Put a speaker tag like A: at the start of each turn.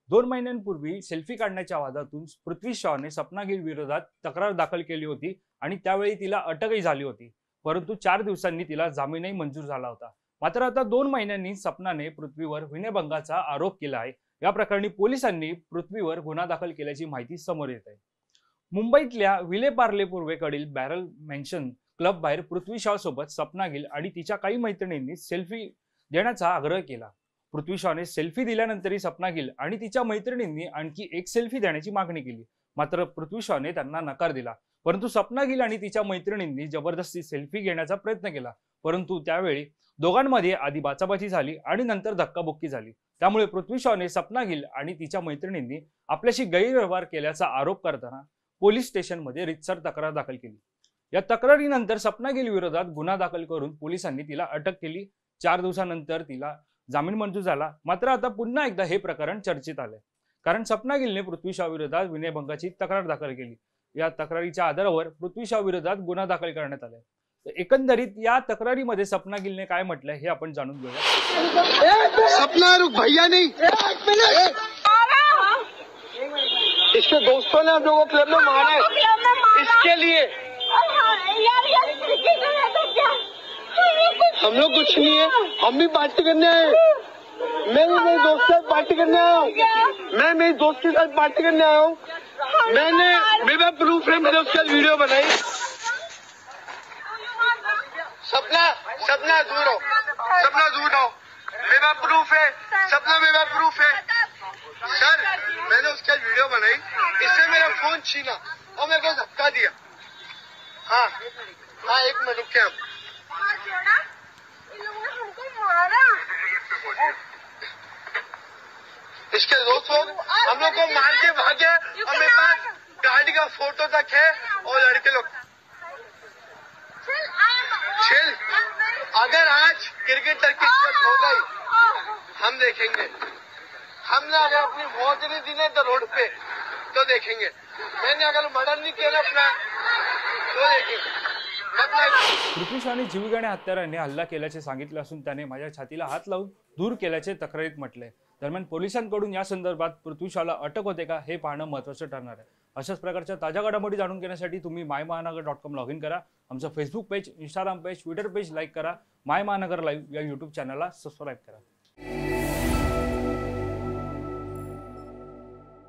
A: 2 महिन्यांपूर्वी सेल्फी काढण्याच्या वादातून पृथ्वी शॉने सपना गिल विरोधात तक्रार दाखल केली होती आणि त्यावेळी तिला अटकही झाली होती, परंतु 4 दिवसांनी तिला जामीनही मंजूर झाला होता। मात्र आता 2 महिन्यांनी सपनाने पृथ्वीवर विनयभंगाचा आरोप केला आहे। या प्रकरणी पोलिसांनी पृथ्वीवर गुन्हा दाखल केल्याची माहिती समोर येत आहे। मुंबईतल्या विले पार्ले पूर्वेकडील बॅरल मेन्शन क्लब बाहेर पृथ्वी शॉ सोबत सपना गिल आणि तिच्या काही मैत्रिणींनी सेल्फी देण्याचा आग्रह केला। पृथ्वी शॉने सेल्फी दिल्यानंतरही सपना गिल आणि तिच्या मैत्रिणींनी आणखी एक सेल्फी देण्याची मागणी केली, मात्र पृथ्वी शॉने त्यांना नकार दिला। परंतु सपना गिल आणि तिच्या मैत्रिणींनी जबरदस्ती सेल्फी घेण्याचा प्रयत्न केला, परंतु त्यावेळी दोघांमध्ये आधी बाचाबाची झाली आणि नंतर धक्काबुक्की झाली। त्यामुळे पृथ्वी शॉने सपना गिल आणि तिच्या मैत्रिणींनी आपल्याशी गैरव्यवहार केल्याचा आरोप करताना पोलीस स्टेशनमध्ये रितसर तक्रार दाखल केली। या तक्रारीनंतर सपना गिल विरोधात गुन्हा दाखल करून पोलिसांनी तिला अटक केली। 4 दिवसांनंतर तिला जामीन मंजूर झाला। मात्र आता पुन्हा एकदा हे प्रकरण चर्चेत आले, कारण सपना गिलने पृथ्वी शॉ विरोधात विनयभंगाची तक्रार दाखल केली। या तक्रारीच्या आधारावर पृथ्वी शॉ विरोधात गुन्हा दाखल करण्यात आला। एकंदरीत या तक्रारीमध्ये सपना गिलने काय म्हटलंय हे आपण जाणून घेऊया।
B: सपना रुक भैया नहीं, इसके दोस्तों ने हम लोगों को क्लब में मारा है, इसके लिए हम लोग कुछ नहीं है, हम भी पार्टी करने आए। मैं भी मेरे दोस्त के साथ पार्टी करने आया हूँ, मैं मेरे दोस्त के साथ पार्टी करने आया हूँ। मैंने मेरा प्रूफ है, मैंने उसके साथ वीडियो बनाई। सपना सपना दूर हो, सपना दूर हो, मेरा प्रूफ है, सपना मेरा प्रूफ है। सर मैंने उसके साथ वीडियो बनाई, इससे मेरा फोन छीना और मेरे को धक्का दिया। हाँ हाँ, एक मिनट रुक के हम इसके दोस्त लोग हम लोग को मार के भागे और मेरे पास गाड़ी का फोटो तक है और लड़के लोग चिल। अगर आज क्रिकेटर की इज्जत हो गई हम देखेंगे, हमने अगर अपनी मौत नहीं दी ना तो रोड पे तो देखेंगे। मैंने अगर मर्डर नहीं किया ना अपना तो देखेंगे।
A: पृथ्वी शॉने जीवघेण्या हत्याराने हल्ला केल्याचे सांगितले असून त्याने माझ्या छातीला हात लावून दूर केल्याचे तक्रारीत म्हटले। दरम्यान पोलिसांकडून या संदर्भात पृथ्वी शॉला अटक होते का हे पाहणं महत्त्वाचं ठरणार आहे। अशाच प्रकारच्या ताज्या घडामोडी जाणून घेण्यासाठी तुम्ही मायमहानगर.com लॉग इन करा, आमचं Facebook page, Instagram page, Twitter page like करा, माय महानगर लाईव्ह या यूट्यूब चॅनलला सबस्क्राईब करा।